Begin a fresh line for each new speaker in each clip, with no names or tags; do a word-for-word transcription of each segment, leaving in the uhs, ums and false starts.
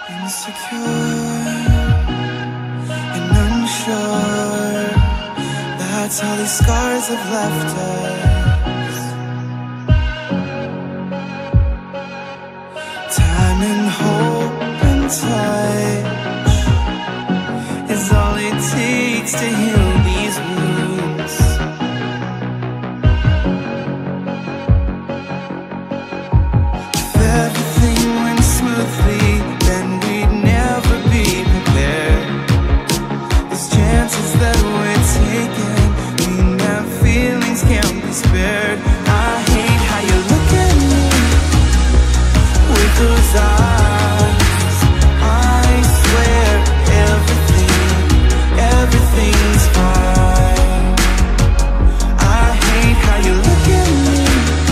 Insecure and unsure, that's how these scars have left us. Time and hope and touch is all it takes to heal these wounds. If everything went smoothly, then we'd never be prepared. There's chances that we're taking, mean that feelings can't be spared. I hate how you look at me with those eyes. I swear everything, everything's fine. I hate how you look at me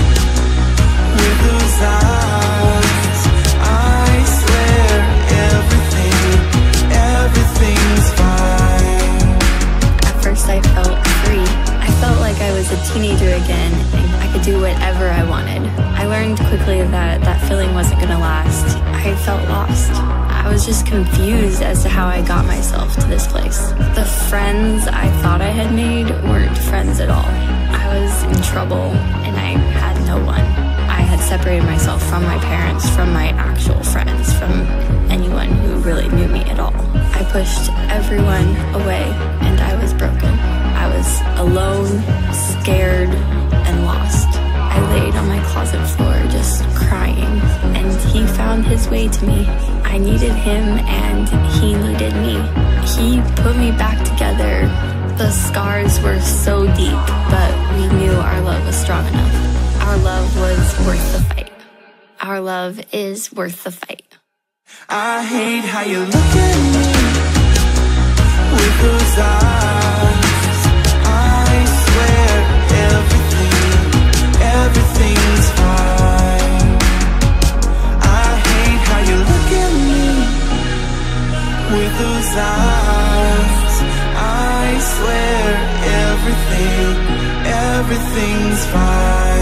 with those eyes. I swear everything, everything's fine.
At first I felt free. I felt like I was a teenager again and I could do whatever I wanted. I learned quickly that that feeling wasn't gonna last. I felt lost. I was just confused as to how I got myself to this place. The friends I thought I had made weren't friends at all. I was in trouble and I had no one. I had separated myself from my parents, from my actual friends, from anyone who really knew me at all. I pushed everyone away and I was broken. I was alone, scared, and lost. I laid on my closet floor just crying, and he found his way to me. I needed him and he needed me. He put me back together. The scars were so deep, but we knew our love was strong enough. Our love was worth the fight. Our love is worth the fight.
I hate how you look at me with those eyes. I swear everything, everything's fine. I hate how you look at me with those eyes. I swear everything, everything's fine.